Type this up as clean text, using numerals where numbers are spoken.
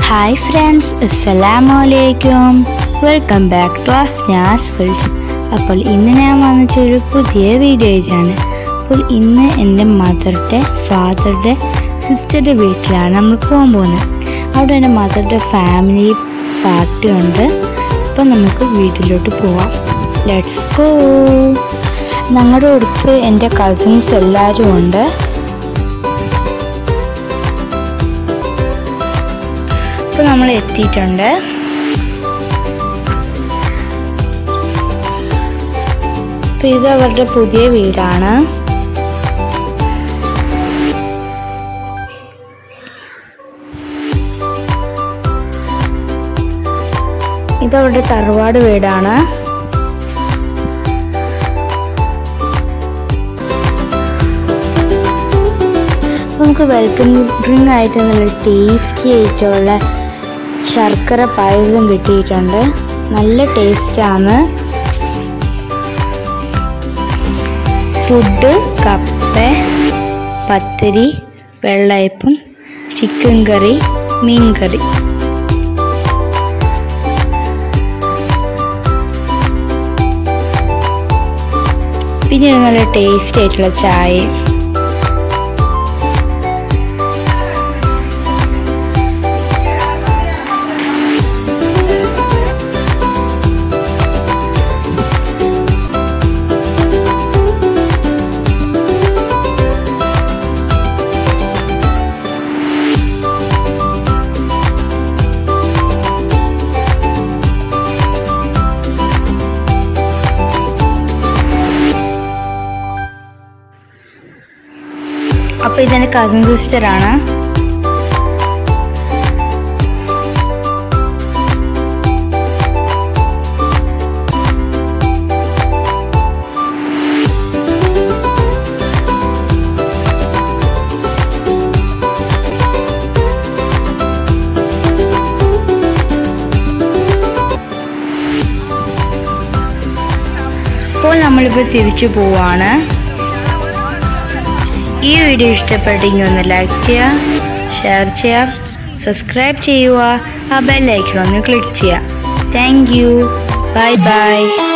Hi friends, Assalamualaikum. Welcome back to Asna's World. അപ്പോൾ ഇന്ന് ഞാൻ വന്നിട്ടൊരു പുതിയ വീഡിയോ ആണ്. അപ്പോൾ ഇന്ന് എൻ്റെ മദറുടെ ഫാദറുടെ സിസ്റ്ററുടെ വീട്ടിലാണ് നമ്മൾ പോകാൻ പോകുന്നത്. അവിടെ എൻ്റെ മദറുടെ ഫാമിലി പാർട്ടി ഉണ്ട്. അപ്പോൾ നമുക്ക് വീട്ടിലോട്ട് പോവാം. Let's go. ഞങ്ങളുടെ അടുത്ത് എൻ്റെ കസിൻസ് എല്ലാവരും ഉണ്ട്. ഇപ്പോൾ നമ്മൾ എത്തിയിട്ടുണ്ട്. അപ്പോൾ ഇത് അവരുടെ പുതിയ വീടാണ്. ഇതവരുടെ തറവാട് വീടാണ്. നമുക്ക് വെൽക്കം ഡ്രിങ്ക് ആയിട്ട് നല്ല ടേസ്റ്റി ആയിട്ടുള്ള ശർക്കര പായസം കിട്ടിയിട്ടുണ്ട്. നല്ല ടേസ്റ്റാണ്. ഫുഡ് കപ്പ, പത്തിരി, വെള്ളയപ്പം, ചിക്കൻ കറി, മീൻ കറി. പിന്നെ നല്ല ടേസ്റ്റി ആയിട്ടുള്ള ചായ. അപ്പോൾ ഇതെൻ്റെ കസിൻ സിസ്റ്ററാണ്. അപ്പോൾ നമ്മളിപ്പോൾ തിരിച്ചു പോവാണ്. ഈ വീഡിയോ ഇഷ്ടപ്പെട്ടെങ്കിൽ ഒന്ന് ലൈക്ക് ചെയ്യുക, ഷെയർ ചെയ്യുക, സബ്സ്ക്രൈബ് ചെയ്യുക, ആ ബെൽ ഐക്കൺ ഒന്ന് ക്ലിക്ക് ചെയ്യുക. Thank you. Bye by.